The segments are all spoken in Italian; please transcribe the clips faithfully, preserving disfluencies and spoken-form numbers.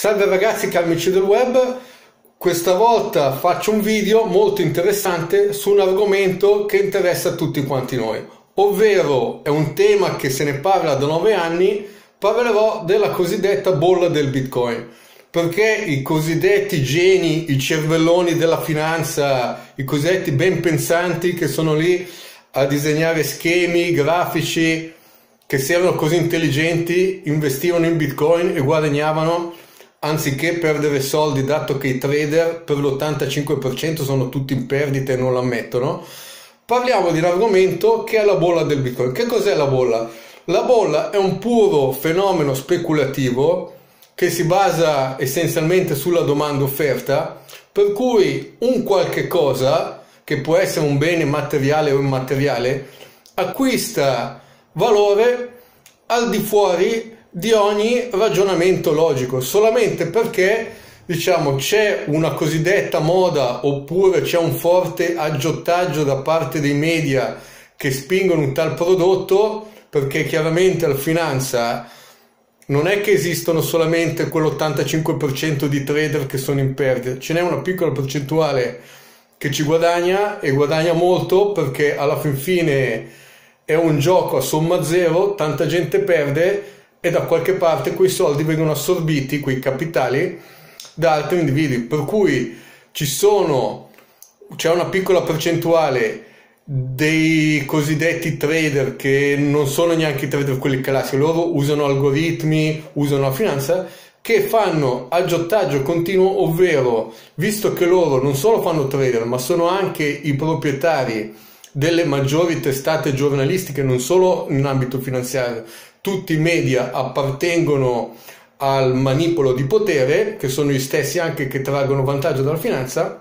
Salve ragazzi, cari amici del web, questa volta faccio un video molto interessante su un argomento che interessa a tutti quanti noi, ovvero è un tema che se ne parla da nove anni, parlerò della cosiddetta bolla del Bitcoin, perché i cosiddetti geni, i cervelloni della finanza, i cosiddetti ben pensanti che sono lì a disegnare schemi, grafici, che se erano così intelligenti, investivano in Bitcoin e guadagnavano anziché perdere soldi, dato che i trader per l'ottantacinque per cento sono tutti in perdita e non lo ammettono. Parliamo di un argomento che è la bolla del Bitcoin. Che cos'è la bolla? La bolla è un puro fenomeno speculativo che si basa essenzialmente sulla domanda offerta, per cui un qualche cosa, che può essere un bene materiale o immateriale, acquista valore al di fuori di ogni ragionamento logico, solamente perché, diciamo, c'è una cosiddetta moda oppure c'è un forte aggiottaggio da parte dei media che spingono un tal prodotto, perché chiaramente la finanza non è che esistono solamente quell'ottantacinque per cento di trader che sono in perdita, ce n'è una piccola percentuale che ci guadagna e guadagna molto, perché alla fin fine è un gioco a somma zero, tanta gente perde e da qualche parte quei soldi vengono assorbiti, quei capitali, da altri individui, per cui ci sono, c'è una piccola percentuale dei cosiddetti trader che non sono neanche i trader quelli classici, loro usano algoritmi, usano la finanza, che fanno aggiottaggio continuo, ovvero, visto che loro non solo fanno trader ma sono anche i proprietari delle maggiori testate giornalistiche, non solo in ambito finanziario, tutti i media appartengono al manipolo di potere, che sono gli stessi anche che traggono vantaggio dalla finanza,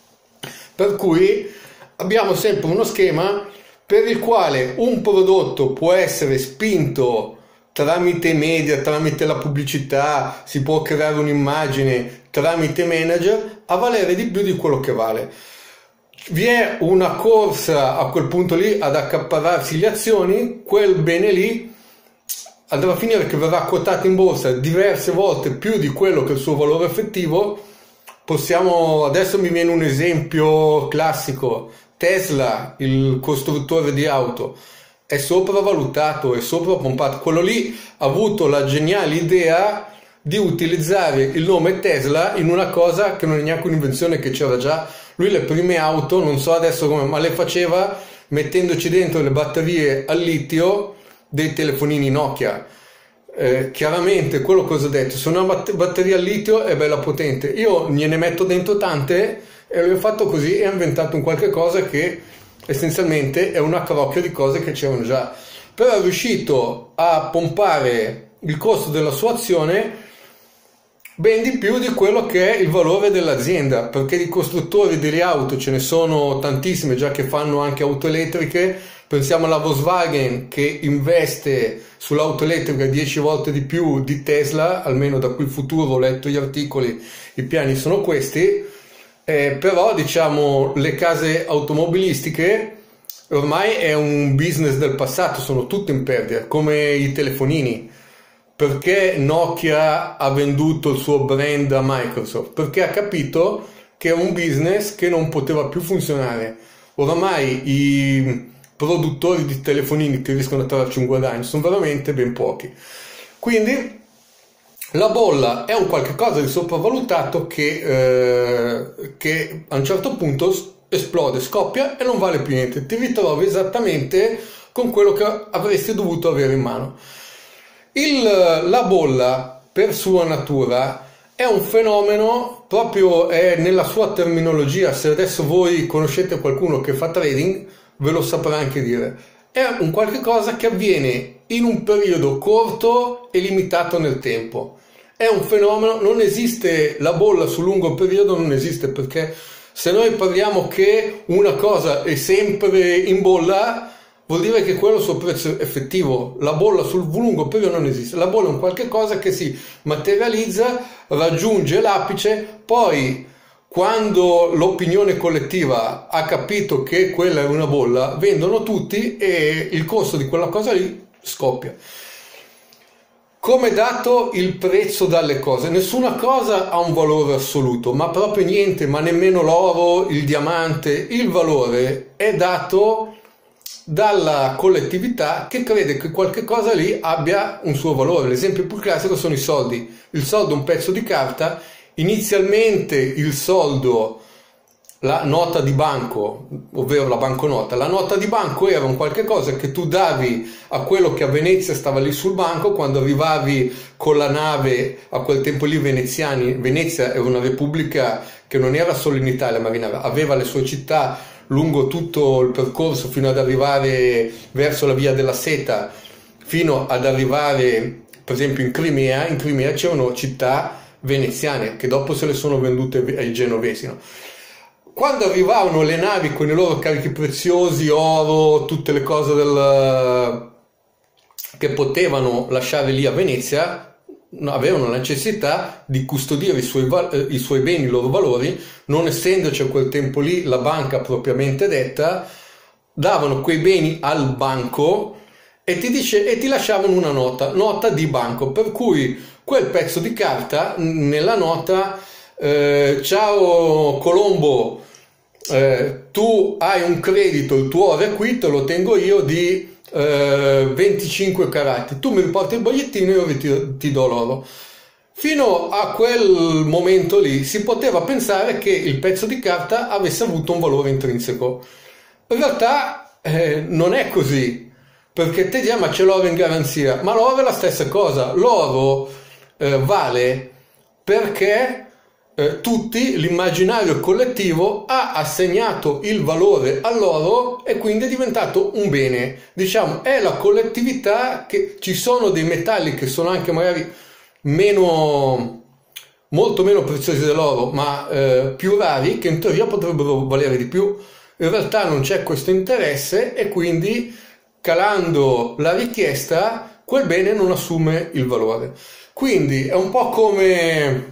per cui abbiamo sempre uno schema per il quale un prodotto può essere spinto tramite i media, tramite la pubblicità, si può creare un'immagine tramite manager a valere di più di quello che vale. Vi è una corsa a quel punto lì ad accaparrarsi le azioni, quel bene lì andrà a finire che verrà quotato in borsa diverse volte più di quello che è il suo valore effettivo. Possiamo, adesso mi viene un esempio classico, Tesla, il costruttore di auto, è sopravvalutato, è soprapompato. Quello lì ha avuto la geniale idea di utilizzare il nome Tesla in una cosa che non è neanche un'invenzione, che c'era già. Lui le prime auto, non so adesso come, ma le faceva mettendoci dentro le batterie al litio dei telefonini Nokia. Eh, chiaramente quello che ho detto, se una batteria al litio è bella potente, io gliene metto dentro tante e lui ha fatto così e ha inventato un qualche cosa che essenzialmente è una crocchia di cose che c'erano già, però è riuscito a pompare il costo della sua azione ben di più di quello che è il valore dell'azienda, perché di costruttori delle auto ce ne sono tantissime già che fanno anche auto elettriche. Pensiamo alla Volkswagen, che investe sull'auto elettrica dieci volte di più di Tesla, almeno da qui il futuro, ho letto gli articoli, i piani sono questi, eh, però diciamo le case automobilistiche ormai è un business del passato, sono tutte in perdita, come i telefonini. Perché Nokia ha venduto il suo brand a Microsoft? Perché ha capito che è un business che non poteva più funzionare. Oramai i produttori di telefonini che riescono a trarci un guadagno sono veramente ben pochi. Quindi la bolla è un qualche cosa di sopravvalutato che, eh, che a un certo punto esplode, scoppia e non vale più niente. Ti ritrovi esattamente con quello che avresti dovuto avere in mano. Il, la bolla per sua natura è un fenomeno, proprio è nella sua terminologia, se adesso voi conoscete qualcuno che fa trading ve lo saprà anche dire, è un qualche cosa che avviene in un periodo corto e limitato nel tempo. È un fenomeno, non esiste la bolla sul lungo periodo, non esiste, perché se noi parliamo che una cosa è sempre in bolla, vuol dire che quello è il suo prezzo effettivo. La bolla sul lungo periodo non esiste. La bolla è un qualche cosa che si materializza, raggiunge l'apice, poi quando l'opinione collettiva ha capito che quella è una bolla, vendono tutti e il costo di quella cosa lì scoppia. come è dato il prezzo dalle cose? Nessuna cosa ha un valore assoluto, ma proprio niente, ma nemmeno l'oro, il diamante. Il valore è dato dalla collettività che crede che qualche cosa lì abbia un suo valore. L'esempio più classico sono i soldi. Il soldo è un pezzo di carta. Inizialmente il soldo, la nota di banco, ovvero la banconota, la nota di banco era un qualche cosa che tu davi a quello che a Venezia stava lì sul banco quando arrivavi con la nave. A quel tempo lì veneziani, Venezia era una repubblica che non era solo in Italia, ma aveva le sue città lungo tutto il percorso fino ad arrivare verso la via della Seta, fino ad arrivare per esempio in Crimea. In Crimea c'erano città veneziane che dopo se le sono vendute ai genovesi, no? Quando arrivavano le navi con i loro carichi preziosi, oro, tutte le cose del... che potevano lasciare lì a Venezia, avevano la necessità di custodire i suoi, i suoi beni, i loro valori. Non essendoci a quel tempo lì la banca propriamente detta, davano quei beni al banco e ti, dice, e ti lasciavano una nota, nota di banco, per cui quel pezzo di carta nella nota, eh, ciao Colombo, eh, tu hai un credito, il tuo oro è qui, te lo tengo io di eh, venticinque carati, tu mi riporti il bollettino e io ti, ti do l'oro. Fino a quel momento lì si poteva pensare che il pezzo di carta avesse avuto un valore intrinseco. In realtà eh, non è così, perché te dici ma c'è l'oro in garanzia, ma l'oro è la stessa cosa. L'oro eh, vale perché eh, tutti, l'immaginario collettivo ha assegnato il valore all'oro e quindi è diventato un bene. Diciamo, è la collettività che ci sono dei metalli che sono anche magari meno, molto meno preziosi dell'oro, ma eh, più rari, che in teoria potrebbero valere di più. In realtà non c'è questo interesse e quindi calando la richiesta quel bene non assume il valore. Quindi è un po' come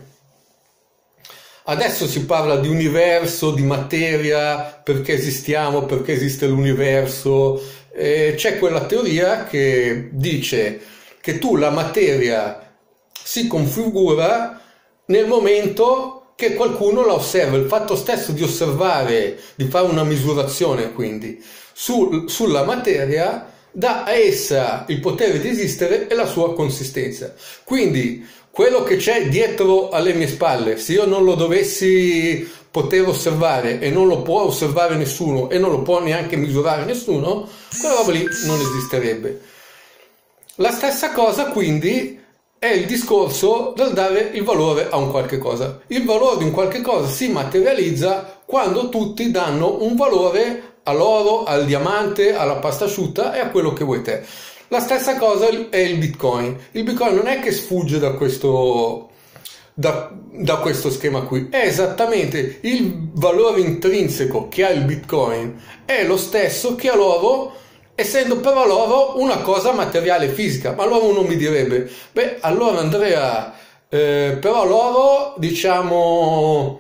adesso si parla di universo, di materia, perché esistiamo, perché esiste l'universo. E c'è quella teoria che dice che tu la materia si configura nel momento che qualcuno la osserva. Il fatto stesso di osservare, di fare una misurazione quindi sul, sulla materia, dà a essa il potere di esistere e la sua consistenza. Quindi quello che c'è dietro alle mie spalle, se io non lo dovessi poter osservare e non lo può osservare nessuno e non lo può neanche misurare nessuno, quella roba lì non esisterebbe. La stessa cosa quindi è il discorso del dare il valore a un qualche cosa. Il valore di un qualche cosa si materializza quando tutti danno un valore all'oro, al diamante, alla pasta asciutta e a quello che vuoi te. La stessa cosa è il Bitcoin. Il Bitcoin non è che sfugge da questo, da, da questo schema qui, è esattamente il valore intrinseco che ha il Bitcoin, è lo stesso che ha l'oro, essendo però l'oro una cosa materiale fisica. Ma allora uno mi direbbe, beh allora Andrea, eh, però l'oro diciamo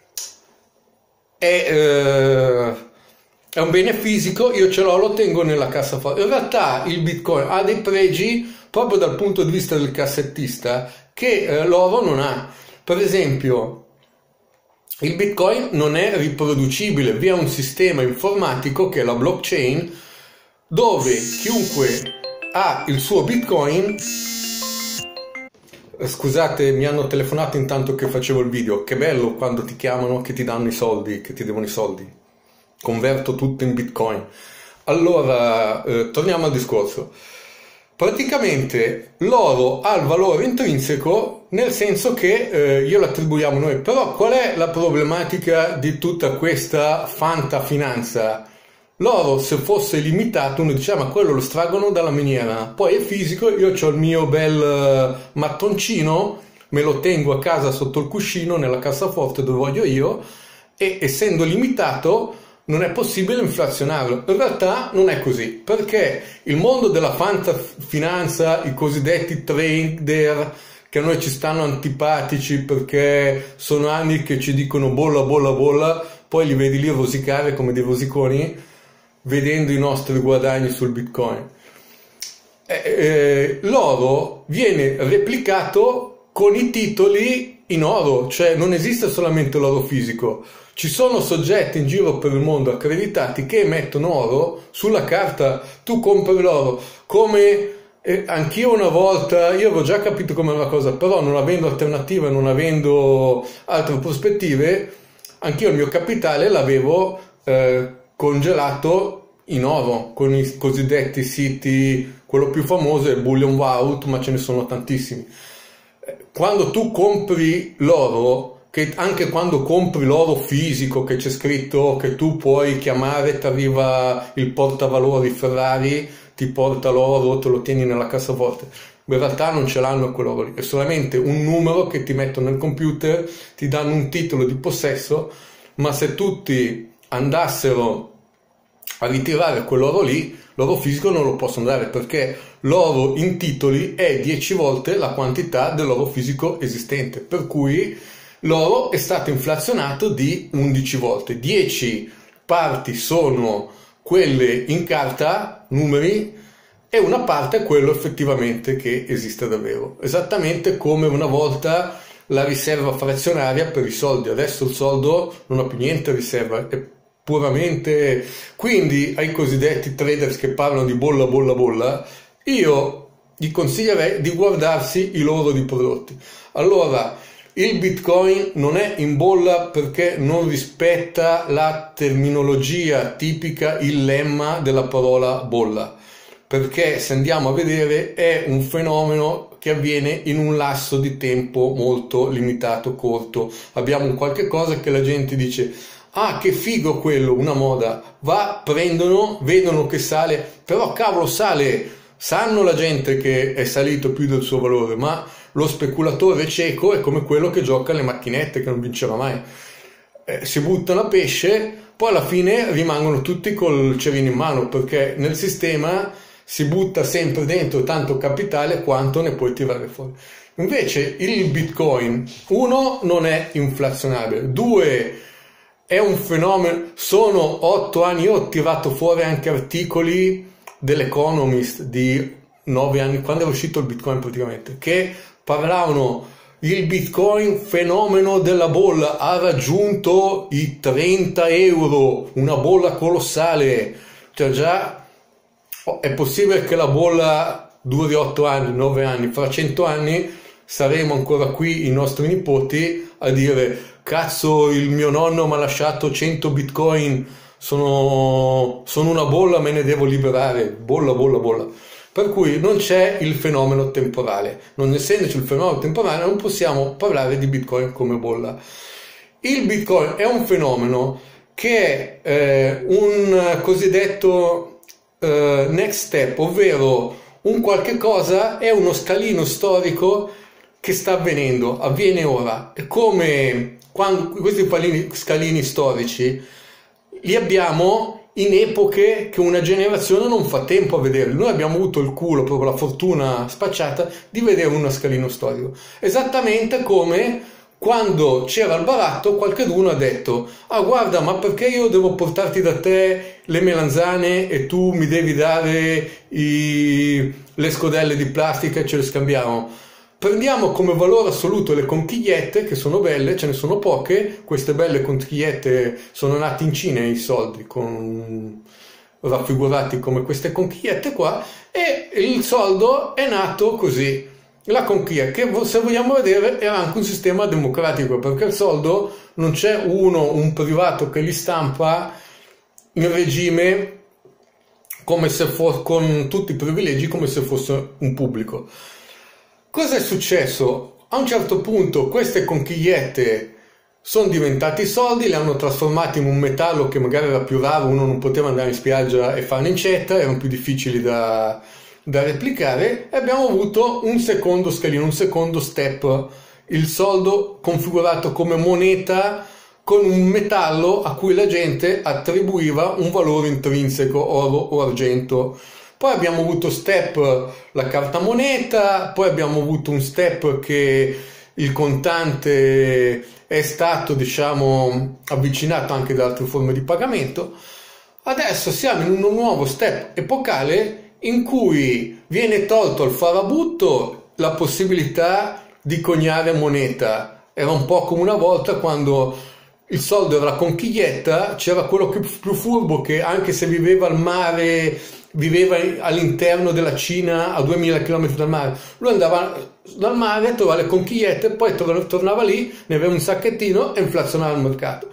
è, eh, è un bene fisico, io ce l'ho, lo tengo nella cassaforte. In realtà il Bitcoin ha dei pregi proprio dal punto di vista del cassettista che eh, l'oro non ha. Per esempio il Bitcoin non è riproducibile, vi è un sistema informatico che è la blockchain, dove chiunque ha il suo Bitcoin... Scusate, mi hanno telefonato intanto che facevo il video. Che bello quando ti chiamano, che ti danno i soldi, che ti devono i soldi. Converto tutto in Bitcoin. Allora, eh, torniamo al discorso. Praticamente l'oro ha il valore intrinseco, nel senso che eh, glielo attribuiamo noi. Però qual è la problematica di tutta questa fantafinanza? L'oro, se fosse limitato, uno diceva ma quello lo estraggono dalla miniera, poi è fisico, io ho il mio bel mattoncino, me lo tengo a casa sotto il cuscino nella cassaforte dove voglio io, e essendo limitato non è possibile inflazionarlo. In realtà non è così, perché il mondo della fantafinanza, i cosiddetti trader che a noi ci stanno antipatici perché sono anni che ci dicono bolla bolla bolla, poi li vedi lì rosicare come dei rosiconi vedendo i nostri guadagni sul Bitcoin. eh, eh, l'oro viene replicato con i titoli in oro, cioè non esiste solamente l'oro fisico. Ci sono soggetti in giro per il mondo accreditati che emettono oro sulla carta. Tu compri l'oro, come eh, anch'io una volta, io avevo già capito com'era la cosa, però non avendo alternative, non avendo altre prospettive, anch'io il mio capitale l'avevo eh, congelato in oro con i cosiddetti siti, quello più famoso è il Bullion Vault, ma ce ne sono tantissimi. Quando tu compri l'oro, che anche quando compri l'oro fisico che c'è scritto che tu puoi chiamare, ti arriva il portavalori Ferrari, ti porta l'oro, te lo tieni nella cassaforte, in realtà non ce l'hanno quell'oro lì, è solamente un numero che ti mettono nel computer, ti danno un titolo di possesso, ma se tutti andassero a ritirare quell'oro lì, l'oro fisico non lo possono dare, perché l'oro in titoli è dieci volte la quantità dell'oro fisico esistente, per cui l'oro è stato inflazionato di undici volte. dieci parti sono quelle in carta, numeri, e una parte è quello effettivamente che esiste davvero. Esattamente come una volta la riserva frazionaria per i soldi. Adesso il soldo non ha più niente riserva, è puramente... Quindi ai cosiddetti traders che parlano di bolla, bolla, bolla, io gli consiglierei di guardarsi i loro di prodotti. Allora, il Bitcoin non è in bolla perché non rispetta la terminologia tipica, il lemma della parola bolla, perché se andiamo a vedere è un fenomeno che avviene in un lasso di tempo molto limitato, corto. Abbiamo un qualche cosa che la gente dice: ah, che figo quello, una moda, va, prendono, vedono che sale, però cavolo sale, sanno la gente che è salito più del suo valore, ma lo speculatore cieco è come quello che gioca alle macchinette, che non vincerà mai. Eh, si buttano a pesce, poi alla fine rimangono tutti col cerino in mano, perché nel sistema si butta sempre dentro tanto capitale quanto ne puoi tirare fuori. Invece il Bitcoin, uno, non è inflazionabile, due, è un fenomeno, sono otto anni, io ho tirato fuori anche articoli dell'Economist di nove anni, quando è uscito il Bitcoin praticamente, che parlavano il Bitcoin fenomeno della bolla, ha raggiunto i trenta euro, una bolla colossale, cioè già è possibile che la bolla duri otto anni, nove anni, fra cento anni saremo ancora qui, i nostri nipoti, a dire cazzo il mio nonno mi ha lasciato cento bitcoin, sono, sono una bolla, me ne devo liberare, bolla, bolla, bolla. Per cui non c'è il fenomeno temporale, non essendoci il fenomeno temporale non possiamo parlare di Bitcoin come bolla. Il Bitcoin è un fenomeno che è eh, un cosiddetto eh, next step, ovvero un qualche cosa, è uno scalino storico che sta avvenendo, avviene ora. È come quando questi scalini, scalini storici li abbiamo in epoche che una generazione non fa tempo a vedere. Noi abbiamo avuto il culo, proprio la fortuna spacciata di vedere uno scalino storico, esattamente come quando c'era il baratto qualcuno ha detto: ah guarda, ma perché io devo portarti da te le melanzane e tu mi devi dare i... le scodelle di plastica e ce le scambiamo? Prendiamo come valore assoluto le conchigliette, che sono belle, ce ne sono poche, queste belle conchigliette sono nate in Cina i soldi, con... raffigurati come queste conchigliette qua, e il soldo è nato così. La conchiglia, che se vogliamo vedere era anche un sistema democratico, perché il soldo non c'è uno, un privato che li stampa in regime come se fosse, con tutti i privilegi come se fosse un pubblico. Cosa è successo? A un certo punto queste conchigliette sono diventati soldi, le hanno trasformati in un metallo che magari era più raro, uno non poteva andare in spiaggia e fare un'incetta, erano più difficili da, da replicare, e abbiamo avuto un secondo scalino, un secondo step, il soldo configurato come moneta con un metallo a cui la gente attribuiva un valore intrinseco, oro o argento. Poi abbiamo avuto step la carta moneta, poi abbiamo avuto un step che il contante è stato, diciamo, avvicinato anche da altre forme di pagamento. Adesso siamo in un nuovo step epocale in cui viene tolto al farabutto la possibilità di coniare moneta. Era un po' come una volta quando il soldo era la conchiglietta, c'era quello più, più furbo che anche se viveva al mare, viveva all'interno della Cina a duemila chilometri dal mare, lui andava dal mare, trovava le conchigliette, poi tornava lì, ne aveva un sacchettino e inflazionava il mercato.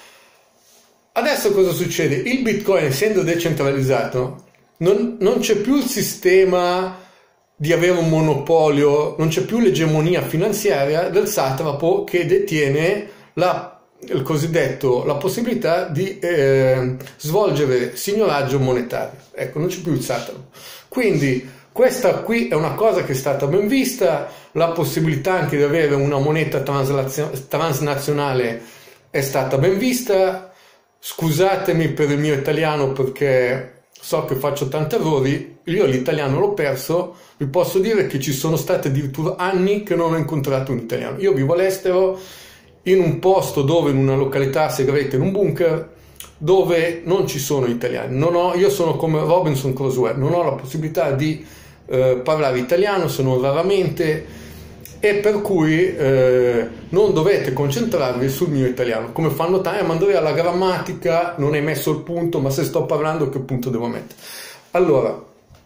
Adesso cosa succede? Il Bitcoin, essendo decentralizzato, non, non c'è più il sistema di avere un monopolio, non c'è più l'egemonia finanziaria del satrapo che detiene la, il cosiddetto, la possibilità di eh, svolgere signoraggio monetario. Ecco, non c'è più il satrapo. Quindi questa qui è una cosa che è stata ben vista, la possibilità anche di avere una moneta transnazionale è stata ben vista. Scusatemi per il mio italiano perché so che faccio tanti errori, io l'italiano l'ho perso, vi posso dire che ci sono stati addirittura anni che non ho incontrato un italiano. Io vivo all'estero, in un posto dove, in una località segreta, in un bunker, dove non ci sono italiani. Non ho, io sono come Robinson Crusoe, non ho la possibilità di eh, parlare italiano, se non raramente, e per cui eh, non dovete concentrarvi sul mio italiano, come fanno tanti, eh, ma Andrea la grammatica non hai messo il punto, ma se sto parlando che punto devo mettere? Allora,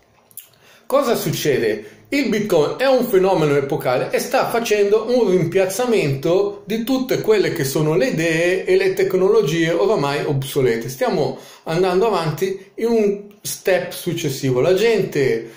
cosa succede? Il Bitcoin è un fenomeno epocale e sta facendo un rimpiazzamento di tutte quelle che sono le idee e le tecnologie oramai obsolete. Stiamo andando avanti in un step successivo. La gente,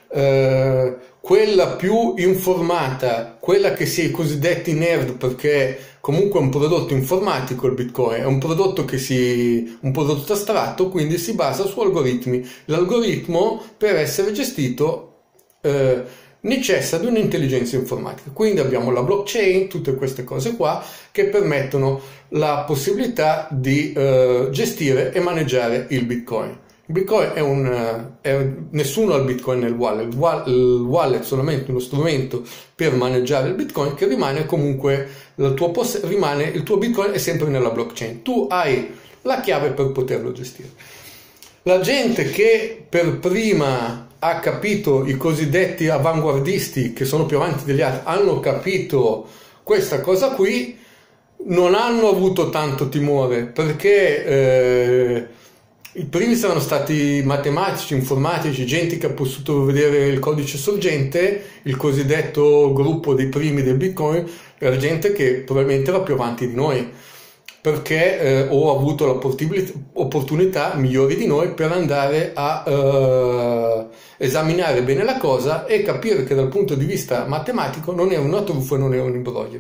eh, quella più informata, quella che si è i cosiddetti nerd, perché comunque è un prodotto informatico il Bitcoin, è un prodotto che si, un prodotto astratto, quindi si basa su algoritmi. L'algoritmo, per essere gestito, eh, necessita di un'intelligenza informatica. Quindi abbiamo la blockchain, tutte queste cose qua che permettono la possibilità di eh, gestire e maneggiare il Bitcoin. Il Bitcoin è un... È, nessuno ha il Bitcoin nel wallet, il wallet è solamente uno strumento per maneggiare il Bitcoin che rimane comunque, il tuo, rimane, il tuo Bitcoin è sempre nella blockchain, tu hai la chiave per poterlo gestire. La gente che per prima ha capito, i cosiddetti avanguardisti che sono più avanti degli altri, hanno capito questa cosa qui, non hanno avuto tanto timore perché... Eh, I primi saranno stati matematici, informatici, gente che ha potuto vedere il codice sorgente, il cosiddetto gruppo dei primi del Bitcoin, era gente che probabilmente era più avanti di noi, perché eh, o ha avuto l'opportunità migliori di noi per andare a eh, esaminare bene la cosa e capire che dal punto di vista matematico non era una truffa e non era un imbroglio.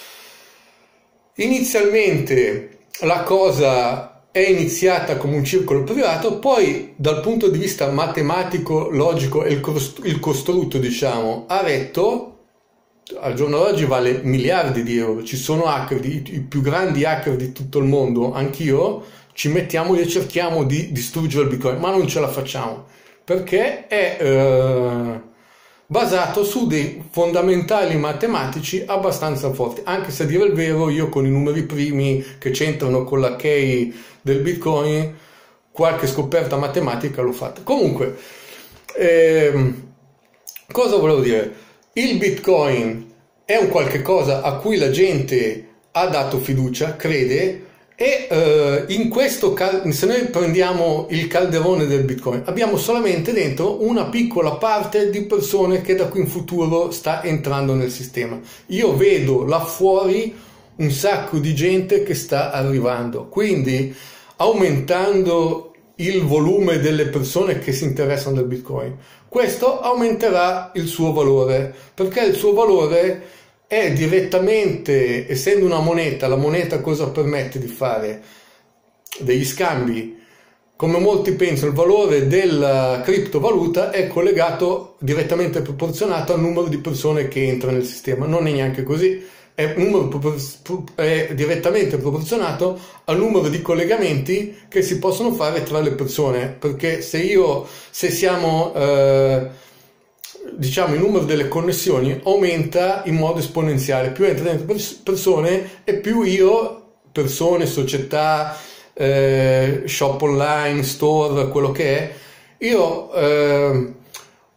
Inizialmente la cosa è iniziata come un circolo privato, poi dal punto di vista matematico, logico e il costrutto, diciamo, ha retto, al giorno d'oggi vale miliardi di euro, ci sono hacker, i, i più grandi hacker di tutto il mondo, anch'io, ci mettiamo e cerchiamo di distruggere il Bitcoin, ma non ce la facciamo, perché è eh, basato su dei fondamentali matematici abbastanza forti, anche se a dire il vero io con i numeri primi che c'entrano con la key del Bitcoin qualche scoperta matematica l'ho fatta. Comunque ehm, cosa volevo dire? Il Bitcoin è un qualche cosa a cui la gente ha dato fiducia, crede, e eh, in questo, se noi prendiamo il calderone del Bitcoin, abbiamo solamente dentro una piccola parte di persone che da qui in futuro sta entrando nel sistema. Io vedo là fuori un sacco di gente che sta arrivando, quindi aumentando il volume delle persone che si interessano del Bitcoin, questo aumenterà il suo valore, perché il suo valore è direttamente, essendo una moneta, la moneta cosa permette di fare? Degli scambi. Come molti pensano, il valore della criptovaluta è collegato direttamente proporzionato al numero di persone che entrano nel sistema. Non è neanche così, è, un numero, è direttamente proporzionato al numero di collegamenti che si possono fare tra le persone, perché se io, se siamo... Eh, diciamo il numero delle connessioni aumenta in modo esponenziale, più entra dentro persone e più io, persone, società, eh, shop online, store, quello che è, io eh,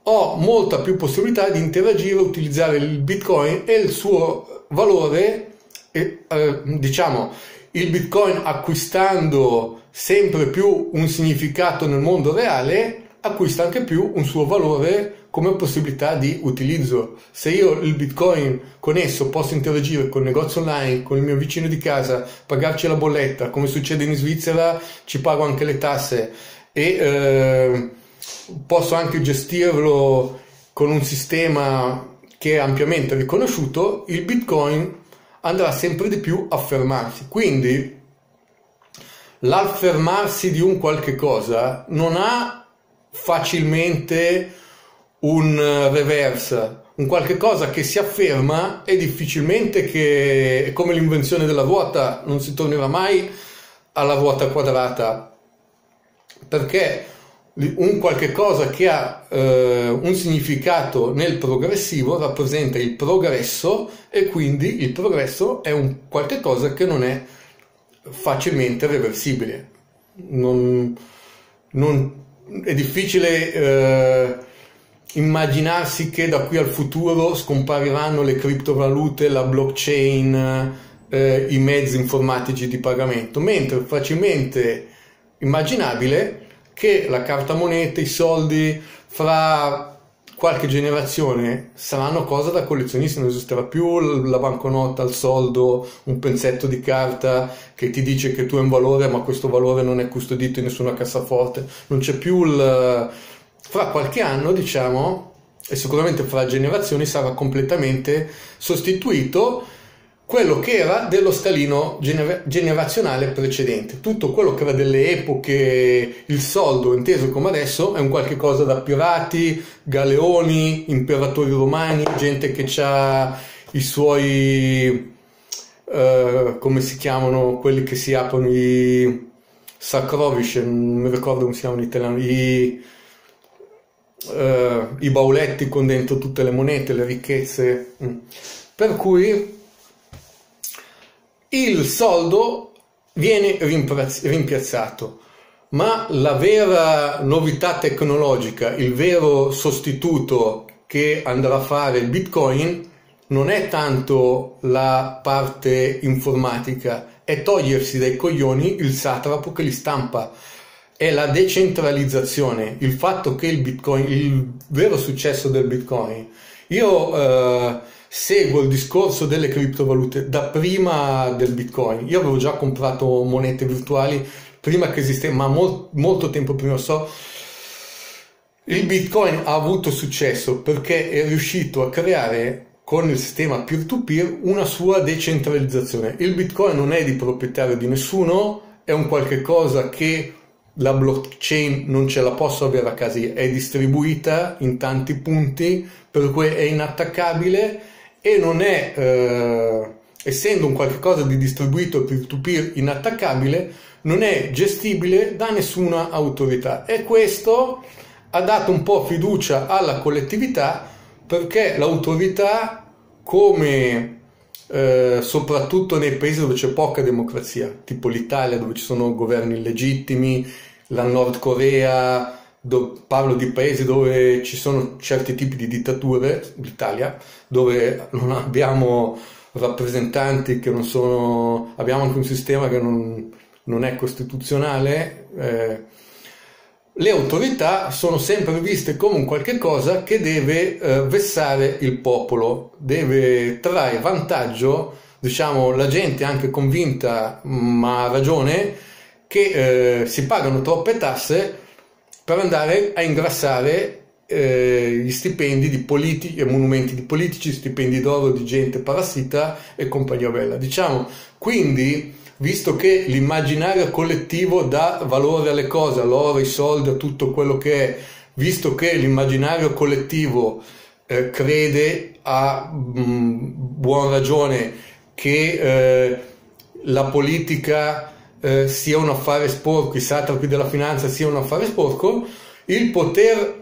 ho molta più possibilità di interagire, utilizzare il Bitcoin e il suo valore, eh, eh, diciamo, il Bitcoin acquistando sempre più un significato nel mondo reale, acquista anche più un suo valore come possibilità di utilizzo. Se io il Bitcoin con esso posso interagire con il negozio online, con il mio vicino di casa, pagarci la bolletta, come succede in Svizzera, ci pago anche le tasse e eh, posso anche gestirlo con un sistema che è ampiamente riconosciuto, il Bitcoin andrà sempre di più a affermarsi. Quindi l'affermarsi di un qualche cosa non ha facilmente un reverse, un qualche cosa che si afferma è difficilmente che è come l'invenzione della ruota, non si tornerà mai alla ruota quadrata, perché un qualche cosa che ha eh, un significato nel progressivo rappresenta il progresso, e quindi il progresso è un qualche cosa che non è facilmente reversibile. Non, non, è difficile eh, immaginarsi che da qui al futuro scompariranno le criptovalute, la blockchain, eh, i mezzi informatici di pagamento, mentre è facilmente immaginabile che la carta moneta, i soldi, fra qualche generazione saranno cosa da collezionisti, non esisterà più la banconota, il soldo, un pezzetto di carta che ti dice che tu hai un valore, ma questo valore non è custodito in nessuna cassaforte, non c'è più il... Fra qualche anno, diciamo, e sicuramente fra generazioni sarà completamente sostituito quello che era dello scalino gener- generazionale precedente. Tutto quello che era delle epoche, il soldo inteso come adesso, è un qualche cosa da pirati, galeoni, imperatori romani, gente che ha i suoi, eh, come si chiamano, quelli che si aprono i Sakrovice, non mi ricordo come si chiamano in italiano, i, eh, i bauletti con dentro tutte le monete, le ricchezze. Per cui il soldo viene rimpiazzato, ma la vera novità tecnologica, il vero sostituto che andrà a fare il Bitcoin non è tanto la parte informatica, è togliersi dai coglioni il satrapo che li stampa, è la decentralizzazione, il fatto che il Bitcoin, il vero successo del Bitcoin. Io eh, seguo il discorso delle criptovalute da prima del Bitcoin. Io avevo già comprato monete virtuali prima che esistesse, ma molt, molto tempo prima. So, il Bitcoin ha avuto successo perché è riuscito a creare con il sistema peer-to-peer una sua decentralizzazione. Il Bitcoin non è di proprietario di nessuno, è un qualche cosa che la blockchain non ce la posso avere a casa, è distribuita in tanti punti, per cui è inattaccabile e non è, eh, essendo un qualche cosa di distribuito peer-to-peer inattaccabile, non è gestibile da nessuna autorità, e questo ha dato un po' fiducia alla collettività, perché l'autorità, come eh, soprattutto nei paesi dove c'è poca democrazia, tipo l'Italia dove ci sono governi illegittimi, la Nord Corea, do, parlo di paesi dove ci sono certi tipi di dittature, l'Italia, dove non abbiamo rappresentanti che non sono, abbiamo anche un sistema che non, non è costituzionale, eh, le autorità sono sempre viste come un qualche cosa che deve eh, vessare il popolo, deve trarre vantaggio, diciamo, la gente anche convinta, ma ha ragione, che eh, si pagano troppe tasse per andare a ingrassare eh, gli stipendi di politici, monumenti di politici, stipendi d'oro di gente parassita e compagnia bella. Diciamo, quindi, visto che l'immaginario collettivo dà valore alle cose, all'oro, ai soldi, a tutto quello che è, visto che l'immaginario collettivo eh, crede a mh, buon ragione che eh, la politica eh, sia un affare sporco, i satrapi della finanza sia un affare sporco, il poter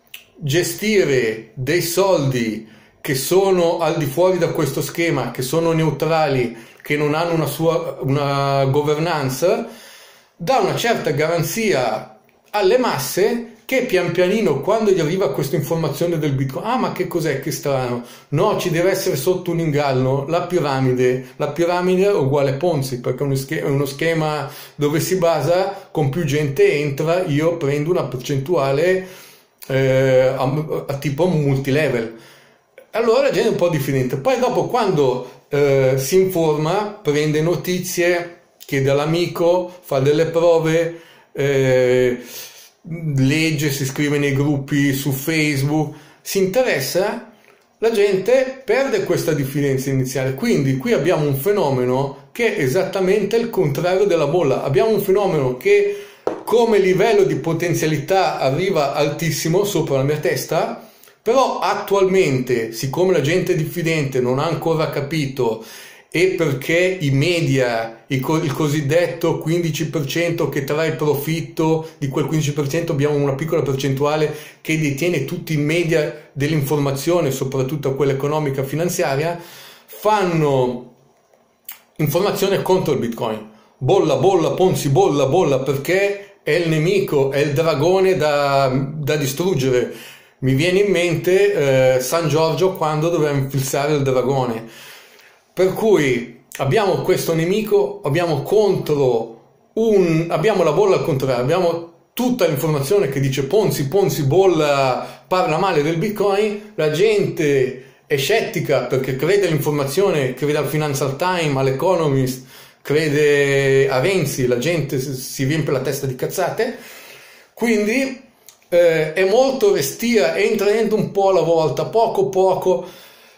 gestire dei soldi che sono al di fuori da questo schema, che sono neutrali, che non hanno una sua una governanza, dà una certa garanzia alle masse che pian pianino, quando gli arriva questa informazione del Bitcoin, ah, ma che cos'è, che strano, no, ci deve essere sotto un inganno, la piramide, la piramide è uguale Ponzi, perché è uno schema dove si basa, con più gente entra, io prendo una percentuale eh, a, a tipo multilevel. Allora la gente è un po' diffidente. Poi dopo, quando eh, si informa, prende notizie, chiede all'amico, fa delle prove, eh, legge, si iscrive nei gruppi su Facebook, si interessa, la gente perde questa diffidenza iniziale. Quindi qui abbiamo un fenomeno che è esattamente il contrario della bolla. Abbiamo un fenomeno che come livello di potenzialità arriva altissimo sopra la mia testa, però attualmente, siccome la gente diffidente non ha ancora capito, e perché i media, il cosiddetto quindici per cento che trae profitto, di quel quindici per cento abbiamo una piccola percentuale che detiene tutti i media dell'informazione, soprattutto quella economica finanziaria, fanno informazione contro il Bitcoin. Bolla, bolla, Ponzi, bolla, bolla, perché è il nemico, è il dragone da, da distruggere. Mi viene in mente eh, San Giorgio quando doveva infilzare il dragone. Per cui abbiamo questo nemico, abbiamo contro un, abbiamo la bolla al contrario, abbiamo tutta l'informazione che dice Ponzi, Ponzi, bolla, parla male del Bitcoin, la gente è scettica perché crede all'informazione, crede al Financial Times, all'Economist, crede a Renzi, la gente si riempie la testa di cazzate, quindi eh, è molto restia, entra dentro un po' alla volta, poco poco.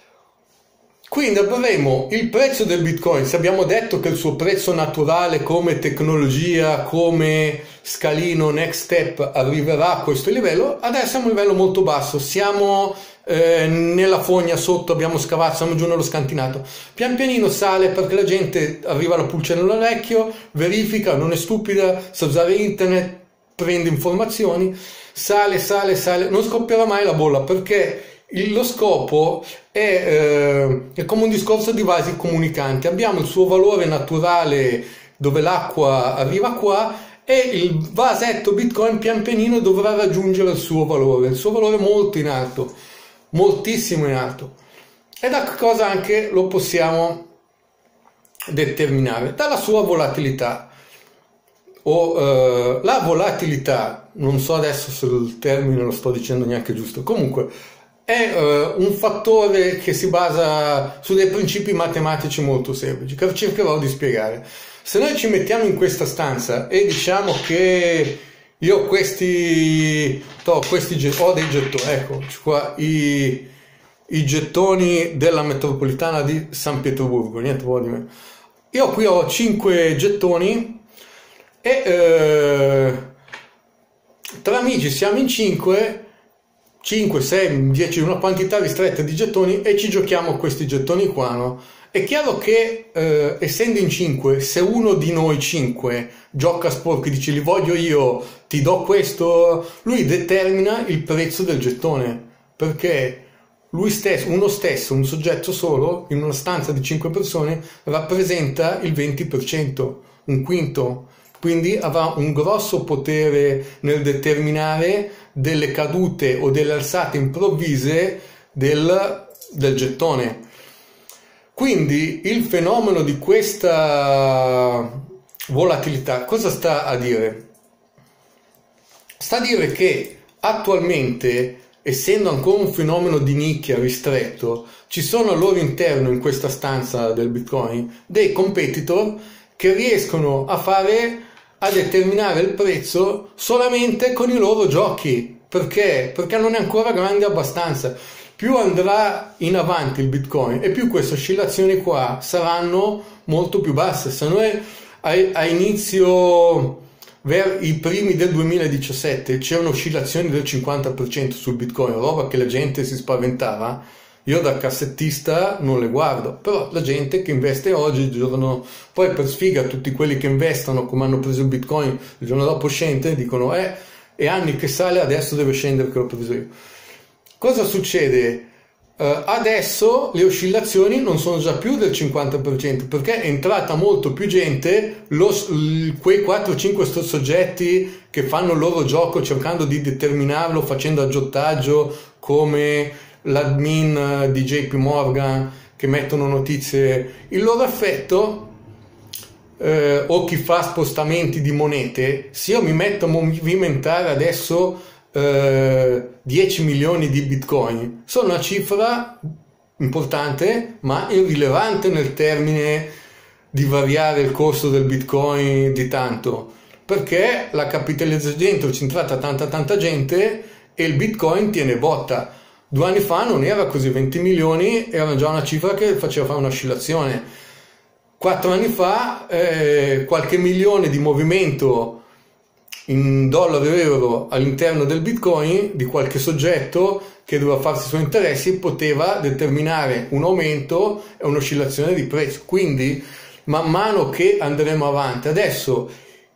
Quindi avremo il prezzo del Bitcoin, se abbiamo detto che il suo prezzo naturale come tecnologia, come scalino next step arriverà a questo livello, adesso è un livello molto basso, siamo eh, nella fogna sotto, abbiamo scavato, siamo giù nello scantinato, pian pianino sale perché la gente arriva alla pulce nell'orecchio, verifica, non è stupida, sa usare internet, prende informazioni, sale, sale, sale, non scoppierà mai la bolla perché lo scopo è, eh, è come un discorso di vasi comunicanti. Abbiamo il suo valore naturale dove l'acqua arriva qua e il vasetto Bitcoin pian pianino dovrà raggiungere il suo valore, il suo valore molto in alto, moltissimo in alto. E da cosa anche lo possiamo determinare? Dalla sua volatilità. O eh, la volatilità, non so adesso se il termine lo sto dicendo neanche giusto, comunque è uh, un fattore che si basa su dei principi matematici molto semplici, che cercherò di spiegare. Se noi ci mettiamo in questa stanza e diciamo che io ho questi, to, questi ho dei gettoni, ecco qua, i, i gettoni della metropolitana di San Pietroburgo, niente po' di me. Io qui ho cinque gettoni e eh, tra amici siamo in cinque, cinque, sei, dieci, una quantità ristretta di gettoni e ci giochiamo questi gettoni qua, no? È chiaro che eh, essendo in cinque, se uno di noi cinque gioca sporco e dice li voglio io, ti do questo, lui determina il prezzo del gettone, perché lui stesso, uno stesso, un soggetto solo, in una stanza di cinque persone, rappresenta il venti per cento, un quinto. Quindi avrà un grosso potere nel determinare delle cadute o delle alzate improvvise del, del gettone. Quindi il fenomeno di questa volatilità cosa sta a dire? Sta a dire che attualmente, essendo ancora un fenomeno di nicchia ristretto, ci sono al loro interno, in questa stanza del Bitcoin, dei competitor che riescono a fare a determinare il prezzo solamente con i loro giochi. Perché? Perché non è ancora grande abbastanza. Più andrà in avanti il Bitcoin e più queste oscillazioni qua saranno molto più basse. Se noi a, a inizio, ver i primi del duemiladiciassette, c'erano oscillazioni del cinquanta per cento sul Bitcoin, roba che la gente si spaventava. Io da cassettista non le guardo, però la gente che investe oggi, il giorno, poi per sfiga tutti quelli che investono, come hanno preso il Bitcoin, il giorno dopo scende, dicono eh, è anni che sale, adesso deve scendere che l'ho preso io. Cosa succede? Uh, adesso le oscillazioni non sono già più del cinquanta per cento perché è entrata molto più gente, lo, quei quattro cinque soggetti che fanno il loro gioco cercando di determinarlo facendo aggiottaggio, come l'admin di J P Morgan che mettono notizie, il loro effetto, eh, o chi fa spostamenti di monete. Se io mi metto a movimentare adesso dieci milioni di bitcoin, sono una cifra importante ma irrilevante nel termine di variare il costo del bitcoin di tanto, perché la capitalizzazione è centrata tanta tanta gente e il bitcoin tiene botta. Due anni fa non era così, venti milioni era già una cifra che faceva fare un'oscillazione. Quattro anni fa eh, qualche milione di movimento in dollaro e euro all'interno del bitcoin di qualche soggetto che doveva farsi i suoi interessi poteva determinare un aumento e un'oscillazione di prezzo. Quindi man mano che andremo avanti, adesso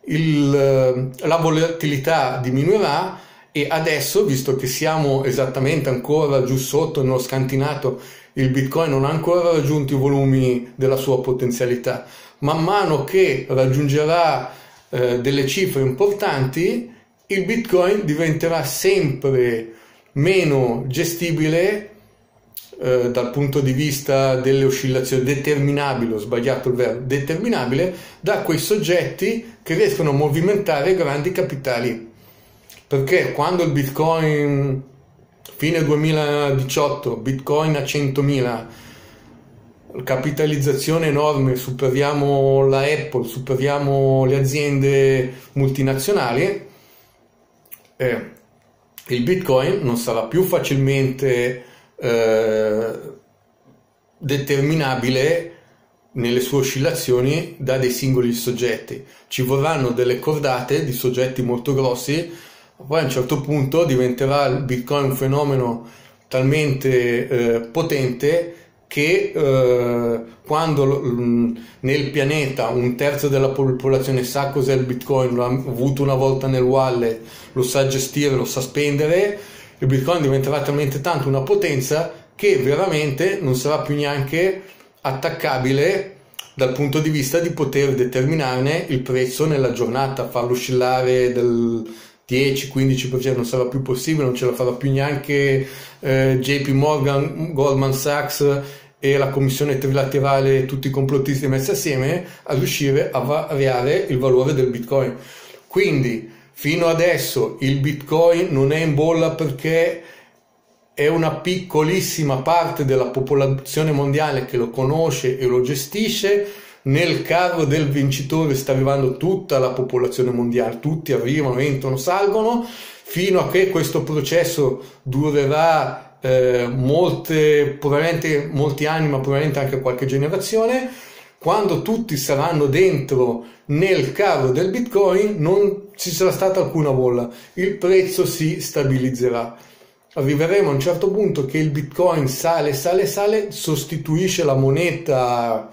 il, la volatilità diminuirà, e adesso, visto che siamo esattamente ancora giù sotto nello scantinato, il bitcoin non ha ancora raggiunto i volumi della sua potenzialità, man mano che raggiungerà Eh, delle cifre importanti, il bitcoin diventerà sempre meno gestibile eh, dal punto di vista delle oscillazioni, determinabile, ho sbagliato il verbo, determinabile da quei soggetti che riescono a movimentare grandi capitali. Perché quando il bitcoin, fine duemiladiciotto, bitcoin a centomila, capitalizzazione enorme, superiamo la Apple, superiamo le aziende multinazionali, eh, il bitcoin non sarà più facilmente eh, determinabile nelle sue oscillazioni da dei singoli soggetti. Ci vorranno delle cordate di soggetti molto grossi, poi a un certo punto diventerà il bitcoin un fenomeno talmente eh, potente che eh, quando l, nel pianeta un terzo della popolazione sa cos'è il bitcoin, l'ha avuto una volta nel wallet, lo sa gestire, lo sa spendere, il bitcoin diventerà talmente tanto una potenza che veramente non sarà più neanche attaccabile dal punto di vista di poter determinarne il prezzo nella giornata, farlo oscillare del dieci quindici per cento non sarà più possibile, non ce la farà più neanche eh, J P Morgan, Goldman Sachs e la commissione trilaterale, tutti i complottisti messi assieme, a riuscire a variare il valore del bitcoin. Quindi fino adesso il bitcoin non è in bolla perché è una piccolissima parte della popolazione mondiale che lo conosce e lo gestisce. Nel carro del vincitore sta arrivando tutta la popolazione mondiale, tutti arrivano, entrano, salgono, fino a che questo processo durerà eh, molte, probabilmente molti anni, ma probabilmente anche qualche generazione. Quando tutti saranno dentro nel carro del bitcoin non ci sarà stata alcuna bolla, il prezzo si stabilizzerà. Arriveremo a un certo punto che il bitcoin sale, sale, sale, sostituisce la moneta,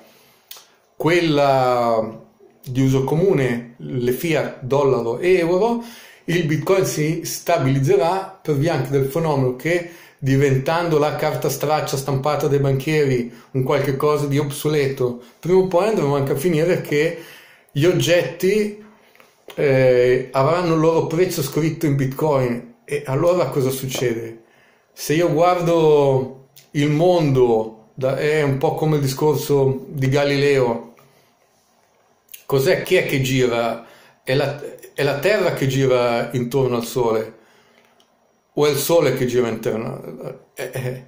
quella di uso comune, le fiat, dollaro e euro. Il bitcoin si stabilizzerà per via anche del fenomeno che, diventando la carta straccia stampata dai banchieri un qualche cosa di obsoleto, prima o poi andremo anche a finire che gli oggetti eh, avranno il loro prezzo scritto in bitcoin. E allora cosa succede? Se io guardo il mondo, da, è un po' come il discorso di Galileo. Cos'è? Chi è che gira? È la, è la Terra che gira intorno al Sole? O è il Sole che gira intorno? Eh, eh.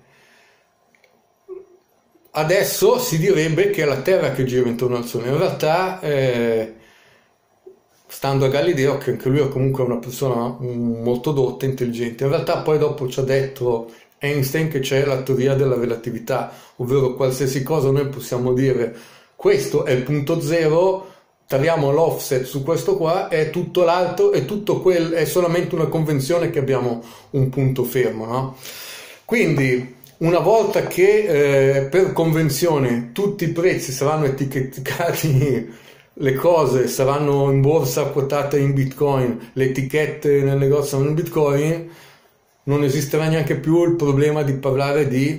Adesso si direbbe che è la Terra che gira intorno al Sole. In realtà, eh, stando a Galileo, che anche lui è comunque una persona molto dotta, intelligente, in realtà poi dopo ci ha detto Einstein che c'è la teoria della relatività, ovvero qualsiasi cosa noi possiamo dire questo è il punto zero, tiriamo l'offset su questo qua, è tutto l'altro, è tutto quel, è solamente una convenzione che abbiamo un punto fermo, no? Quindi una volta che eh, per convenzione tutti i prezzi saranno etichettati, le cose saranno in borsa quotate in bitcoin, le etichette nel negozio saranno in bitcoin, non esisterà neanche più il problema di parlare di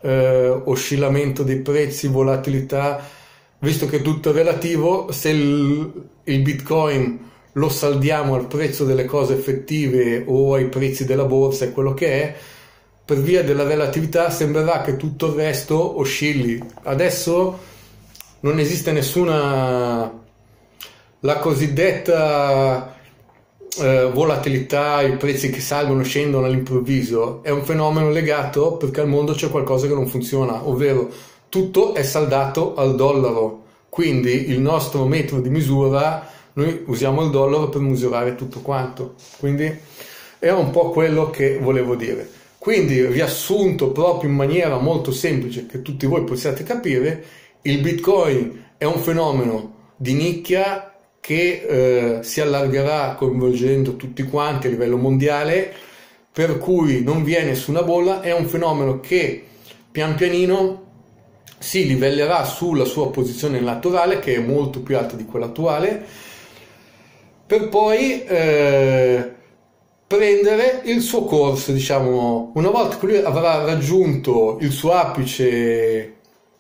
eh, oscillamento dei prezzi, volatilità, visto che tutto è relativo, se il, il Bitcoin lo saldiamo al prezzo delle cose effettive o ai prezzi della borsa, è quello che è, per via della relatività sembrerà che tutto il resto oscilli. Adesso non esiste nessuna, la cosiddetta eh, volatilità, i prezzi che salgono e scendono all'improvviso, è un fenomeno legato perché al mondo c'è qualcosa che non funziona, ovvero tutto è saldato al dollaro, quindi il nostro metro di misura, noi usiamo il dollaro per misurare tutto quanto, quindi è un po' quello che volevo dire. Quindi, riassunto proprio in maniera molto semplice che tutti voi possiate capire, il Bitcoin è un fenomeno di nicchia che eh, si allargherà coinvolgendo tutti quanti a livello mondiale, per cui non vi è nessuna bolla, è un fenomeno che pian pianino si livellerà sulla sua posizione naturale, che è molto più alta di quella attuale, per poi eh, prendere il suo corso, diciamo, una volta che lui avrà raggiunto il suo apice,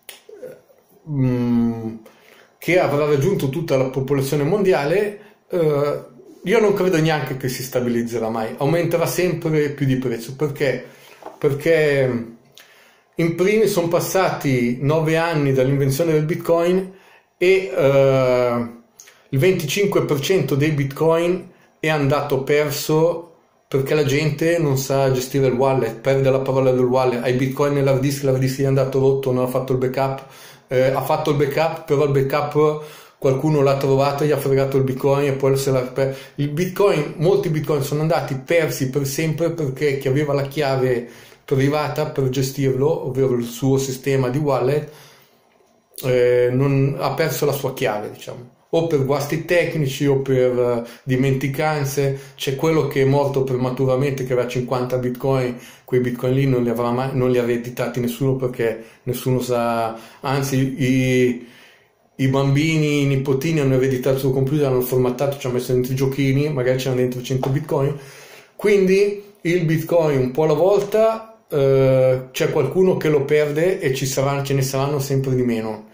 mh, che avrà raggiunto tutta la popolazione mondiale, eh, io non credo neanche che si stabilizzerà mai, aumenterà sempre più di prezzo. Perché? Perché in primis sono passati nove anni dall'invenzione del Bitcoin e eh, il venticinque per cento dei Bitcoin è andato perso perché la gente non sa gestire il wallet, perde la parola del wallet, hai Bitcoin nell'hard disk, l'hard disk gli è andato rotto, non ha fatto il backup, eh, ha fatto il backup, però il backup qualcuno l'ha trovato, gli ha fregato il Bitcoin e poi se l'ha perso. Il Bitcoin, molti Bitcoin sono andati persi per sempre perché chi aveva la chiave privata per gestirlo, ovvero il suo sistema di wallet, eh, non, ha perso la sua chiave, diciamo, o per guasti tecnici o per uh, dimenticanze. C'è quello che è morto prematuramente, che aveva cinquanta bitcoin, quei bitcoin lì non li avrà mai, non li ha ereditati nessuno perché nessuno sa, anzi i, i bambini, i nipotini hanno ereditato il suo computer, hanno formattato, ci hanno messo dentro i giochini, magari c'erano dentro cento bitcoin, quindi il bitcoin un po' alla volta uh, c'è qualcuno che lo perde e ci sarà, ce ne saranno sempre di meno.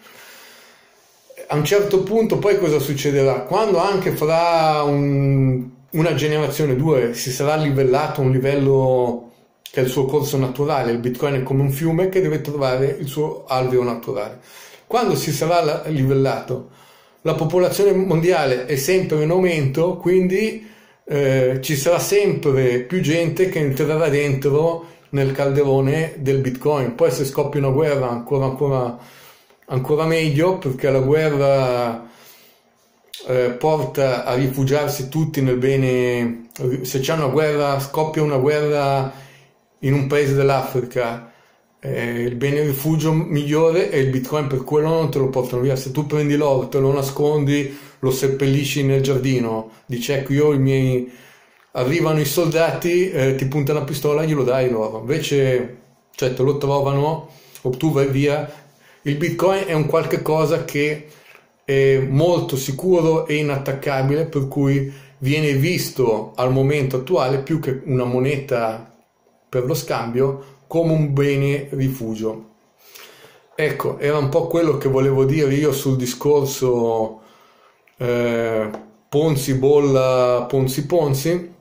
A un certo punto poi cosa succederà? Quando anche fra un, una generazione, due, si sarà livellato a un livello che è il suo corso naturale, il Bitcoin è come un fiume che deve trovare il suo alveo naturale. Quando si sarà livellato, la popolazione mondiale è sempre in aumento, quindi eh, ci sarà sempre più gente che entrerà dentro nel calderone del Bitcoin. Poi se scoppia una guerra ancora ancora ancora meglio, perché la guerra eh, porta a rifugiarsi tutti nel bene. Se c'è una guerra, scoppia una guerra in un paese dell'Africa, eh, il bene rifugio migliore è il Bitcoin, per quello non te lo portano via. Se tu prendi l'oro, te lo nascondi, lo seppellisci nel giardino, dici ecco io i miei, arrivano i soldati, eh, ti puntano la pistola, glielo dai l'oro, invece cioè te lo trovano o tu vai via. Il Bitcoin è un qualche cosa che è molto sicuro e inattaccabile, per cui viene visto al momento attuale più che una moneta per lo scambio come un bene rifugio. Ecco, era un po' quello che volevo dire io sul discorso eh, Ponzi bolla, Ponzi Ponzi,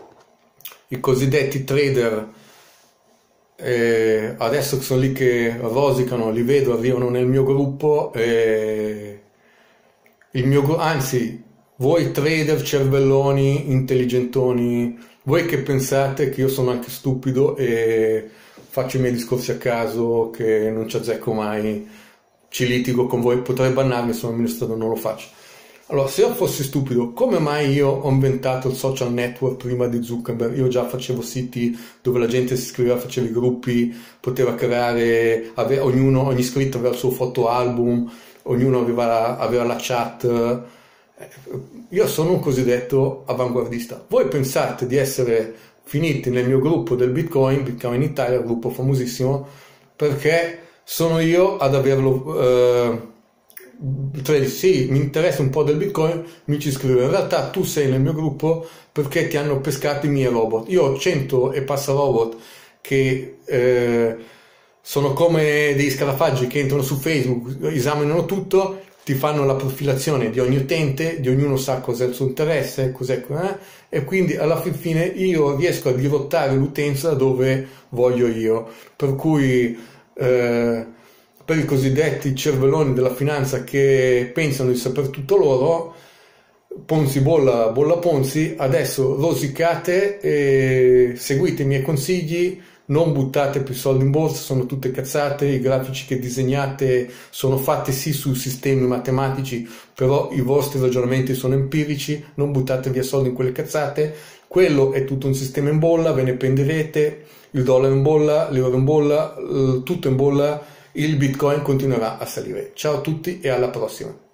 i cosiddetti trader. Eh, adesso sono lì che rosicano, li vedo, arrivano nel mio gruppo, eh, il mio, anzi voi trader cervelloni, intelligentoni, voi che pensate che io sono anche stupido e faccio i miei discorsi a caso, che non ci azzecco mai, ci litigo con voi, potrei bannarmi, sono amministratore, non lo faccio. Allora, se io fossi stupido, come mai io ho inventato il social network prima di Zuckerberg? Io già facevo siti dove la gente si iscriveva, faceva i gruppi, poteva creare, aveva, ognuno, ogni iscritto aveva il suo fotoalbum, ognuno aveva, aveva la chat. Io sono un cosiddetto avanguardista. Voi pensate di essere finiti nel mio gruppo del Bitcoin, Bitcoin Italia, un gruppo famosissimo, perché sono io ad averlo... Eh, sì, mi interessa un po' del Bitcoin, mi ci iscrivo. In realtà tu sei nel mio gruppo perché ti hanno pescato i miei robot. Io ho cento e passa robot che eh, sono come degli scarafaggi che entrano su Facebook, esaminano tutto, ti fanno la profilazione di ogni utente, di ognuno sa cos'è il suo interesse, cos'è, eh? E quindi alla fin fine io riesco a dirottare l'utenza dove voglio io. Per cui eh, per i cosiddetti cervelloni della finanza che pensano di saper tutto loro, Ponzi bolla, bolla Ponzi, adesso rosicate e seguite i miei consigli. Non buttate più soldi in borsa, sono tutte cazzate, i grafici che disegnate sono fatti sì su sistemi matematici, però i vostri ragionamenti sono empirici, non buttate via soldi in quelle cazzate, quello è tutto un sistema in bolla, ve ne pendirete, il dollaro in bolla, l'euro in bolla, tutto in bolla, il Bitcoin continuerà a salire. Ciao a tutti e alla prossima!